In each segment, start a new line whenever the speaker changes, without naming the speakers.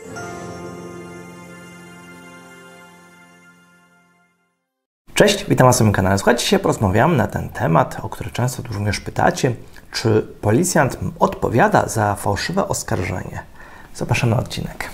Cześć, witam Was na moim kanale. Słuchajcie, dzisiaj porozmawiamy na ten temat, o który często również pytacie, czy policjant odpowiada za fałszywe oskarżenie. Zapraszam na odcinek.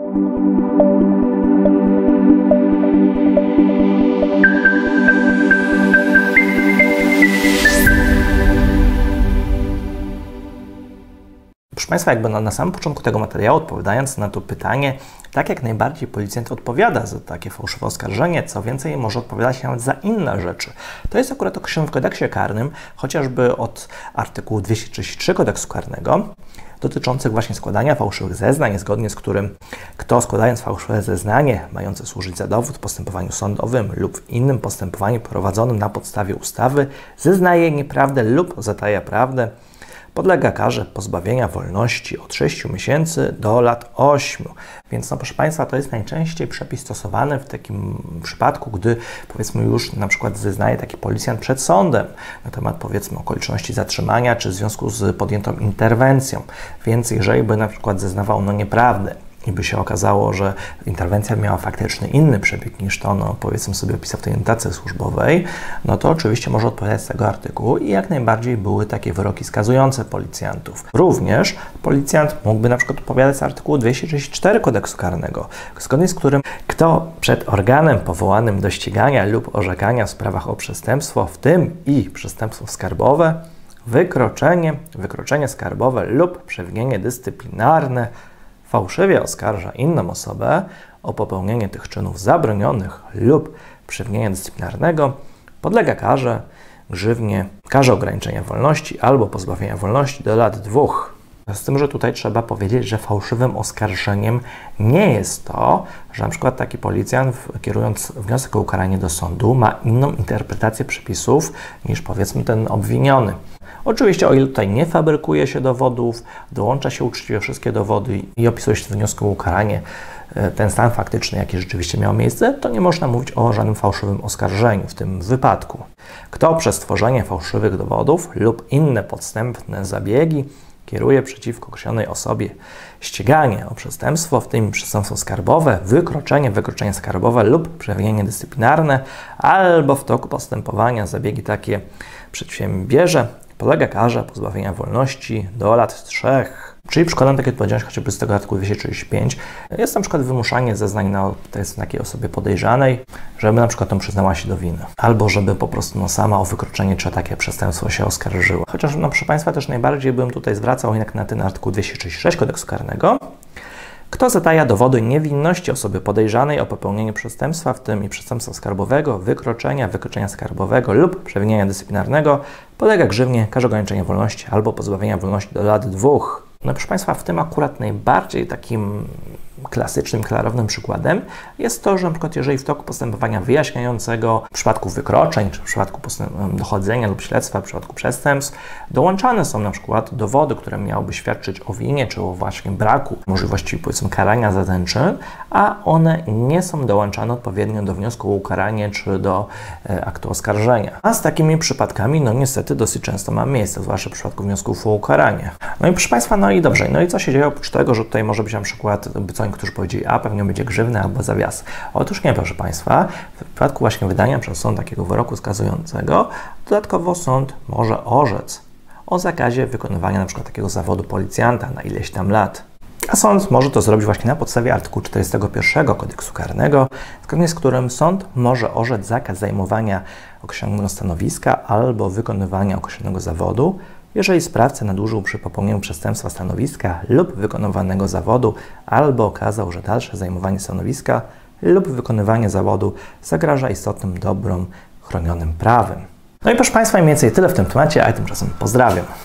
Proszę Państwa, jakby na samym początku tego materiału, odpowiadając na to pytanie, tak jak najbardziej policjant odpowiada za takie fałszywe oskarżenie, co więcej, może odpowiadać nawet za inne rzeczy. To jest akurat określone w kodeksie karnym, chociażby od artykułu 233 kodeksu karnego, dotyczących właśnie składania fałszywych zeznań, zgodnie z którym kto składając fałszywe zeznanie, mające służyć za dowód w postępowaniu sądowym lub w innym postępowaniu prowadzonym na podstawie ustawy, zeznaje nieprawdę lub zataja prawdę, podlega karze pozbawienia wolności od 6 miesięcy do lat 8. Więc proszę Państwa, to jest najczęściej przepis stosowany w takim przypadku, gdy powiedzmy już na przykład zeznaje taki policjant przed sądem na temat powiedzmy okoliczności zatrzymania czy w związku z podjętą interwencją. Więc jeżeli by na przykład zeznawał nieprawdę i by się okazało, że interwencja miała faktyczny inny przebieg niż to, powiedzmy sobie opisał w tej notacji służbowej, no to oczywiście może odpowiadać z tego artykułu i jak najbardziej były takie wyroki skazujące policjantów. Również policjant mógłby na przykład odpowiadać z artykułu 234 kodeksu karnego, zgodnie z którym kto przed organem powołanym do ścigania lub orzekania w sprawach o przestępstwo, w tym i przestępstwo skarbowe, wykroczenie skarbowe lub przewinienie dyscyplinarne, fałszywie oskarża inną osobę o popełnienie tych czynów zabronionych lub przewinienia dyscyplinarnego, podlega karze grzywnie, karze ograniczenia wolności albo pozbawienia wolności do lat 2. Z tym, że tutaj trzeba powiedzieć, że fałszywym oskarżeniem nie jest to, że na przykład taki policjant, kierując wniosek o ukaranie do sądu, ma inną interpretację przepisów niż powiedzmy ten obwiniony. Oczywiście, o ile tutaj nie fabrykuje się dowodów, dołącza się uczciwie wszystkie dowody i opisuje się w wniosku o ukaranie ten stan faktyczny, jaki rzeczywiście miał miejsce, to nie można mówić o żadnym fałszywym oskarżeniu w tym wypadku. Kto przez stworzenie fałszywych dowodów lub inne podstępne zabiegi kieruje przeciwko określonej osobie ściganie o przestępstwo, w tym przestępstwo skarbowe, wykroczenie skarbowe lub przewinienie dyscyplinarne, albo w toku postępowania zabiegi takie przedsiębierze, podlega karze pozbawienia wolności do lat 3. Czyli przykładem takiej odpowiedzialności chociażby z tego artykułu 235 jest na przykład wymuszanie zeznań na takiej osobie podejrzanej, żeby na przykład tą przyznała się do winy. Albo żeby po prostu sama o wykroczenie czy takie przestępstwo się oskarżyła. Chociaż proszę Państwa też najbardziej bym tutaj zwracał jednak na ten artykuł 236 kodeksu karnego. Kto zataja dowody niewinności osoby podejrzanej o popełnienie przestępstwa, w tym i przestępstwa skarbowego, wykroczenia skarbowego lub przewinienia dyscyplinarnego, podlega grzywnie, karze ograniczenia wolności albo pozbawienia wolności do lat 2. No proszę Państwa, w tym akurat najbardziej takim klasycznym, klarownym przykładem jest to, że na przykład jeżeli w toku postępowania wyjaśniającego w przypadku wykroczeń, czy w przypadku dochodzenia lub śledztwa, w przypadku przestępstw, dołączane są na przykład dowody, które miałyby świadczyć o winie, czy o właśnie braku możliwości powiedzmy karania za ten czyn, a one nie są dołączane odpowiednio do wniosku o ukaranie, czy do aktu oskarżenia. A z takimi przypadkami, no niestety dosyć często ma miejsce, zwłaszcza w przypadku wniosków o ukaranie. No i proszę Państwa, no i dobrze, no i co się dzieje oprócz tego, że tutaj może być na przykład którzy powiedzieli, a pewnie będzie grzywny albo zawias. Otóż nie, proszę Państwa, w przypadku właśnie wydania przez sąd takiego wyroku skazującego, dodatkowo sąd może orzec o zakazie wykonywania na przykład takiego zawodu policjanta na ileś tam lat. A sąd może to zrobić właśnie na podstawie artykułu 41 kodeksu karnego, zgodnie z którym sąd może orzec zakaz zajmowania określonego stanowiska albo wykonywania określonego zawodu, jeżeli sprawca nadużył przy popełnieniu przestępstwa stanowiska lub wykonywanego zawodu, albo okazał, że dalsze zajmowanie stanowiska lub wykonywanie zawodu zagraża istotnym dobrom chronionym prawem. No i proszę Państwa, mniej więcej tyle w tym temacie, a ja tymczasem pozdrawiam.